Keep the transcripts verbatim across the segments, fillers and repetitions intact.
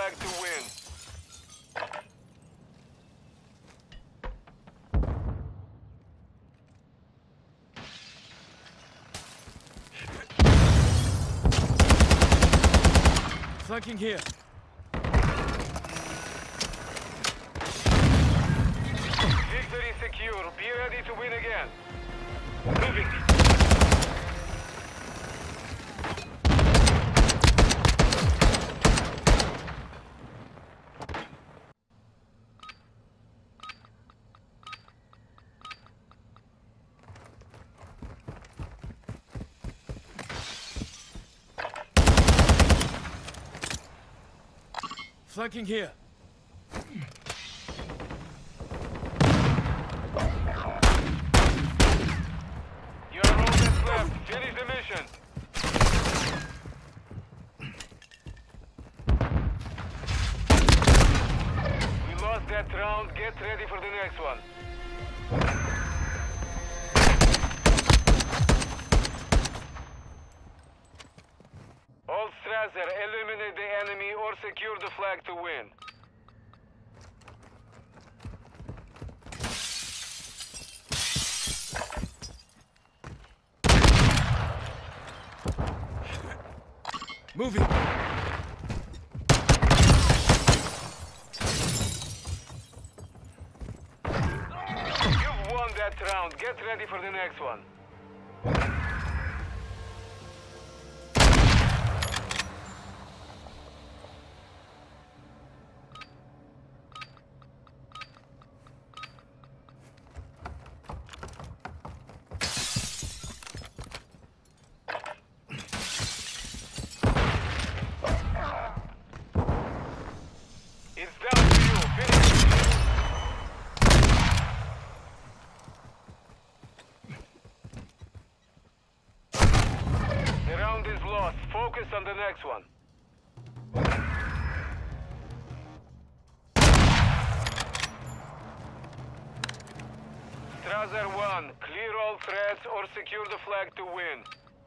flag to win. Flanking here. Victory secure. Be ready to win again. Moving. Flanking here. You are all that's left. Finish the mission. We lost that round. Get ready for the next one. All Strasser, eliminate the enemy or secure the flag to win. Moving. You've won that round. Get ready for the next one. It's down to you. Finish. The round is lost. Focus on the next one. Strasser one. Clear all threats or secure the flag to win.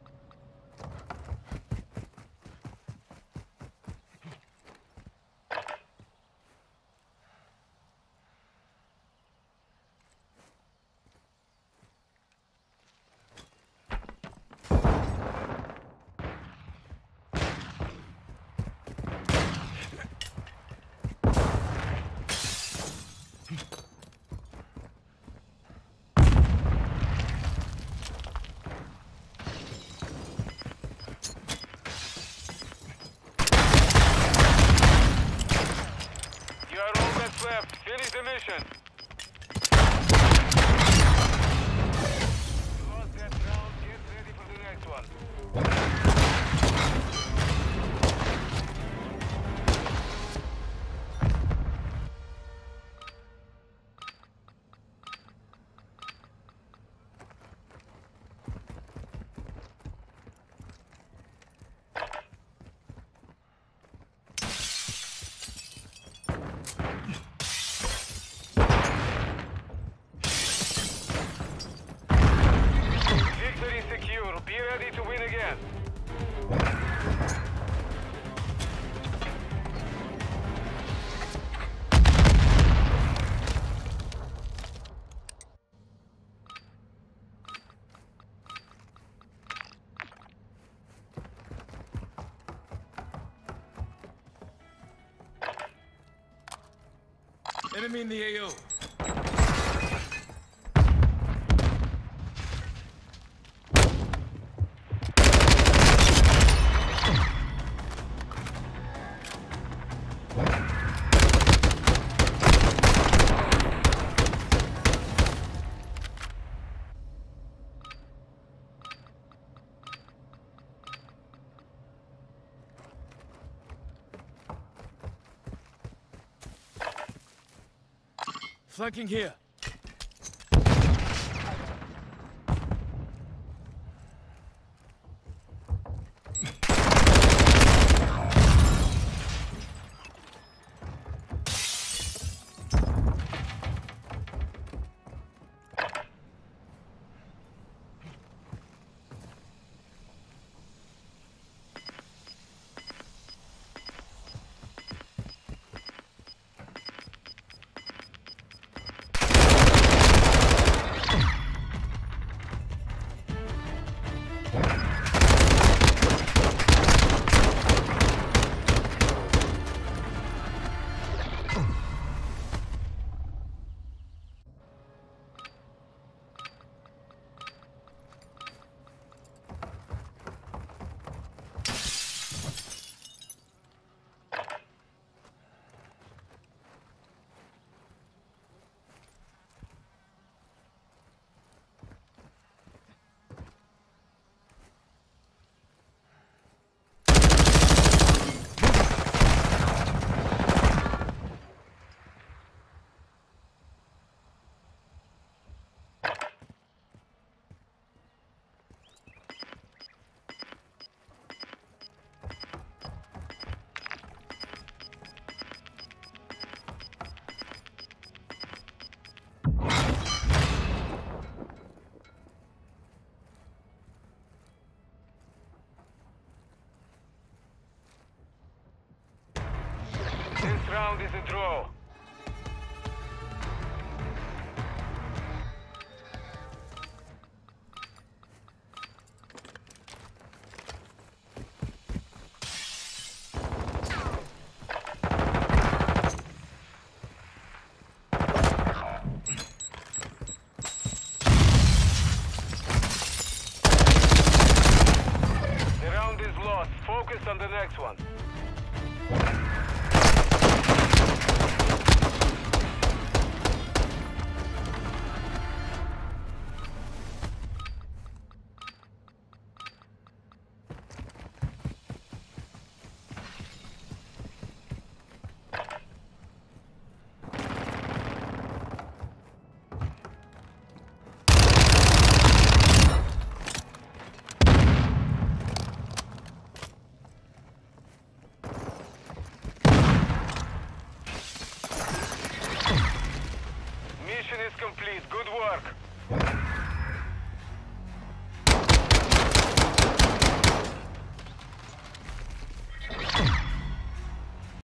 You are all that's left. Finish the mission. You lost that round. Get ready for the next one. Victory secure. Be ready to win again. Enemy in the A O. Flanking here. This round is a draw. The round is lost. Focus on the next one. Mission is complete. Good work.